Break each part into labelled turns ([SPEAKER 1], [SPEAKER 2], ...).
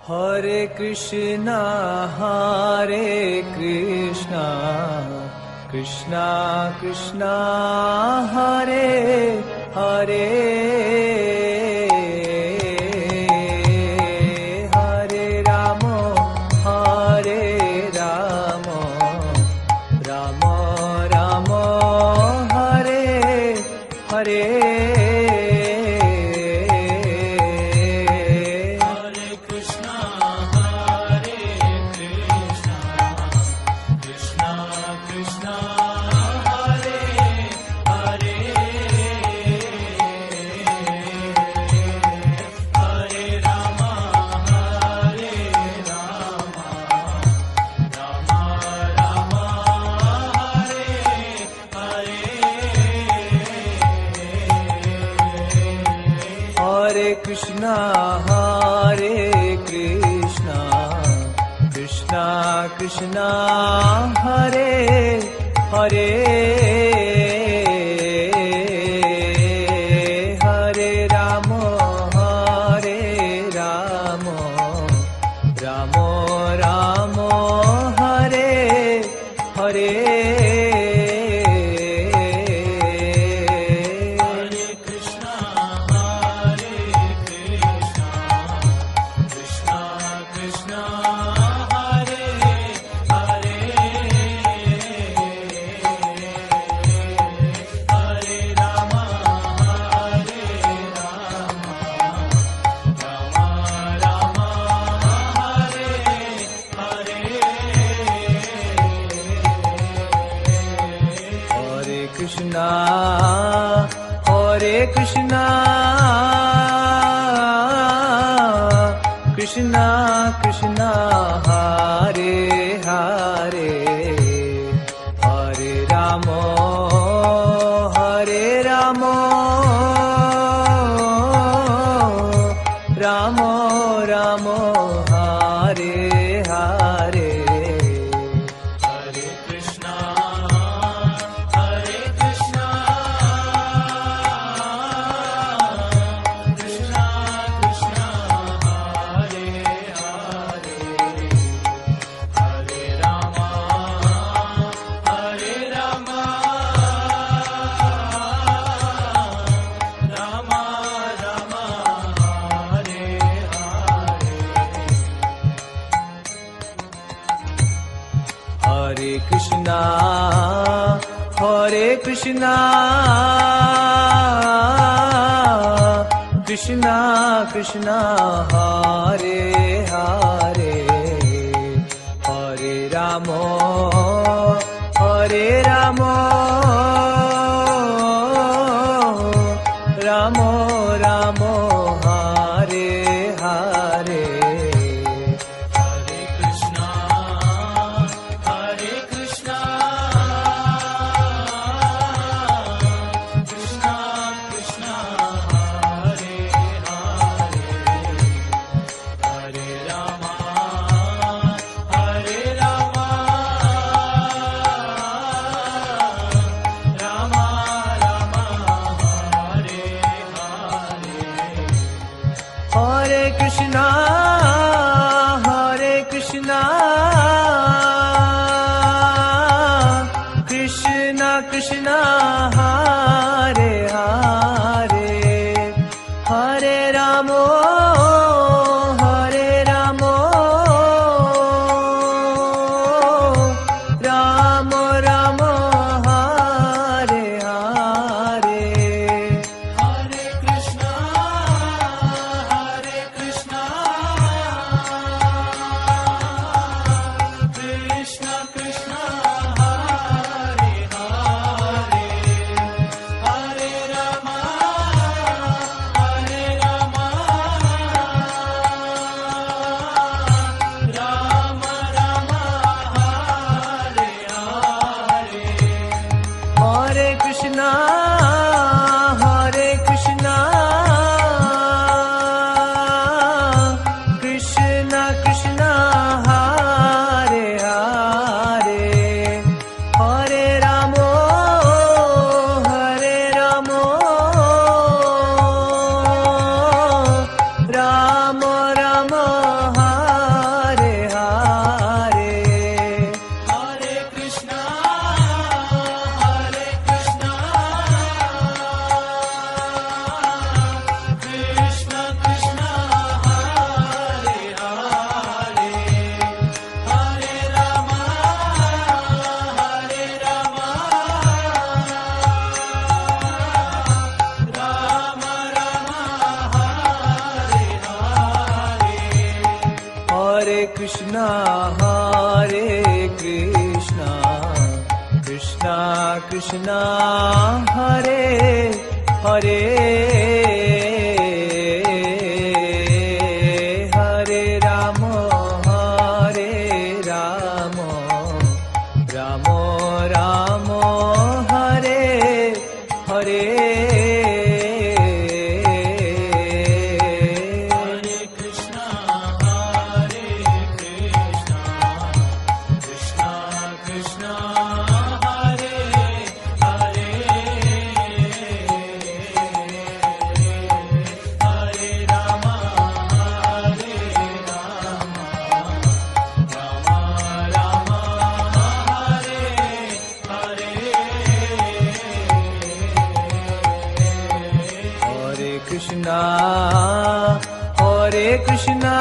[SPEAKER 1] Hare Krishna, Krishna Krishna, Hare Hare, Hare Rama, Rama Rama, Hare Hare. Hare Krishna, Krishna Krishna, Hare Hare, Hare Rama, Rama Rama, Hare Hare. Hare Krishna, Krishna Krishna, Hare Hare, Hare Rama, Rama Rama, Hare Hare. Hare Krishna, Krishna Krishna, Hare Hare, Hare Rama, Rama Rama, Hare Hare. Krishna, Hare Krishna, Krishna Krishna, Hare Hare, Hare Rama, Hare Rama, Rama Rama, Hare Hare. Krishna, Hare Krishna,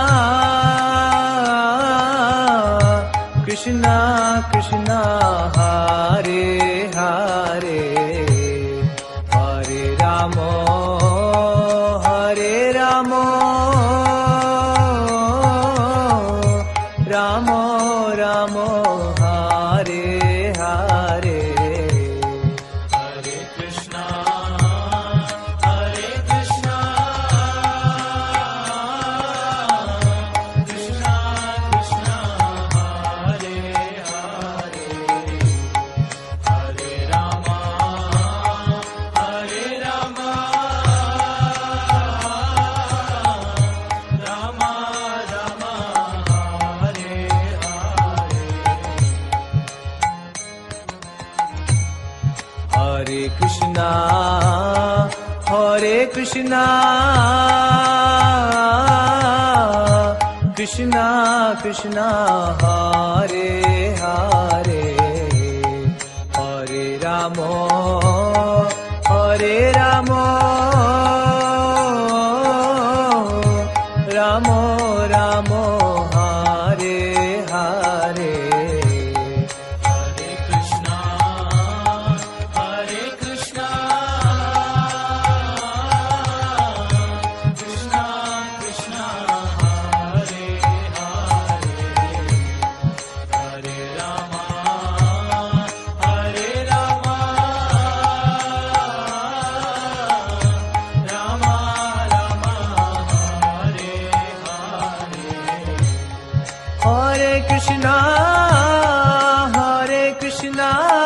[SPEAKER 1] Krishna Krishna, Hare Hare, Hare Rama, Hare Rama, Rama Rama, Hare Hare. Hare Krishna, Hare Krishna, Krishna Krishna, Hare Hare, Hare Rama, Hare Rama, Rama Rama, Hare Hare. Hare Krishna, Hare Krishna,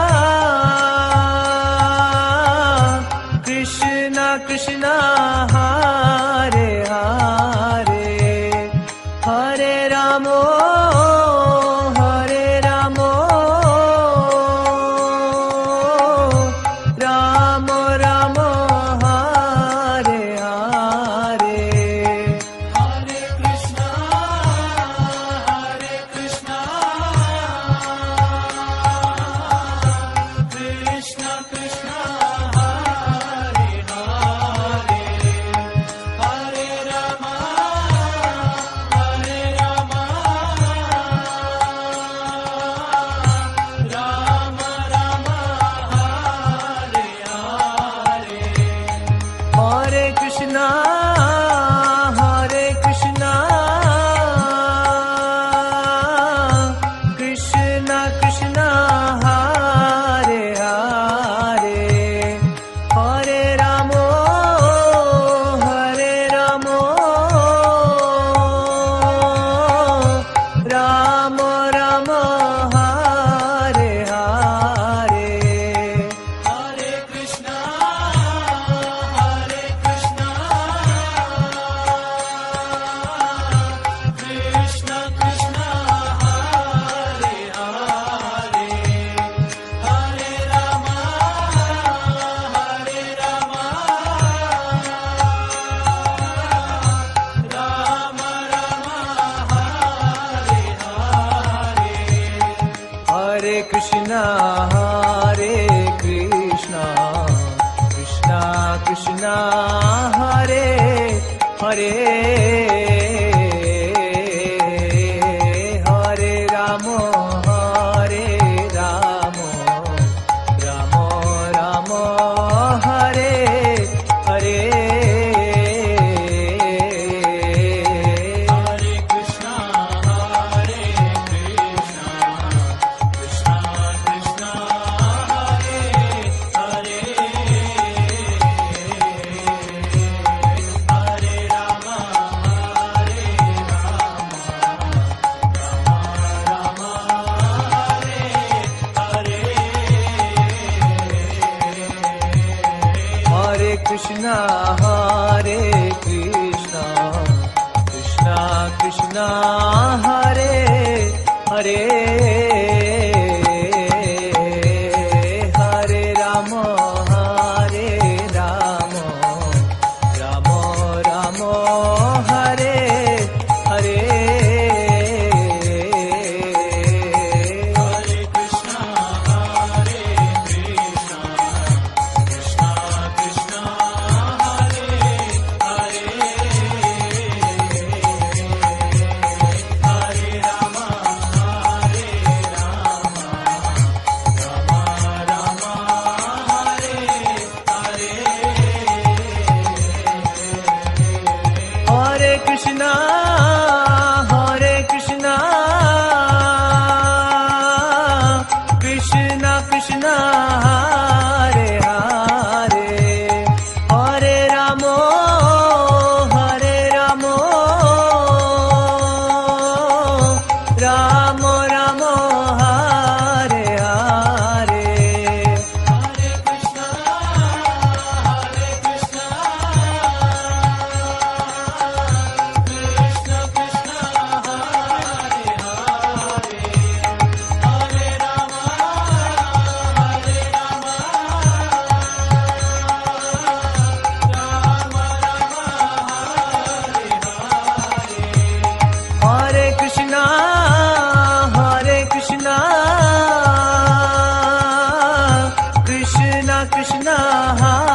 [SPEAKER 1] Krishna Krishna, Hare Hare, Hare Rama, Hare Rama, Rama Rama, Hare Hare. Hare Krishna, Hare Krishna, Krishna Krishna, Hare Hare, Hare Rama, Hare Rama, Rama Rama, Hare Hare. Hare Krishna, Hare Krishna, Krishna Krishna, Hare Hare, Hare Rama, Hare Rama, Rama Rama, Hare Hare. Hare Krishna, Hare Krishna, Krishna Krishna, Hare Hare, Hare Rama, Hare Rama, Rama Rama, Hare Hare. Hare Krishna, Hare Krishna, Krishna Krishna, Hare Hare, Hare Rama, Hare Rama, Rama Rama, Hare Hare. Hare Krishna, Hare Hare Krishna, Hare Krishna, Krishna Krishna, Hare Hare, Hare Rama, Hare Rama, Rama Rama, Hare Hare. Krishna, Hare Krishna, Krishna Krishna, Hare Hare, Hare Rama, Hare Rama, Rama Rama, Hare Hare, Hare Krishna, Hare Krishna, Krishna Krishna,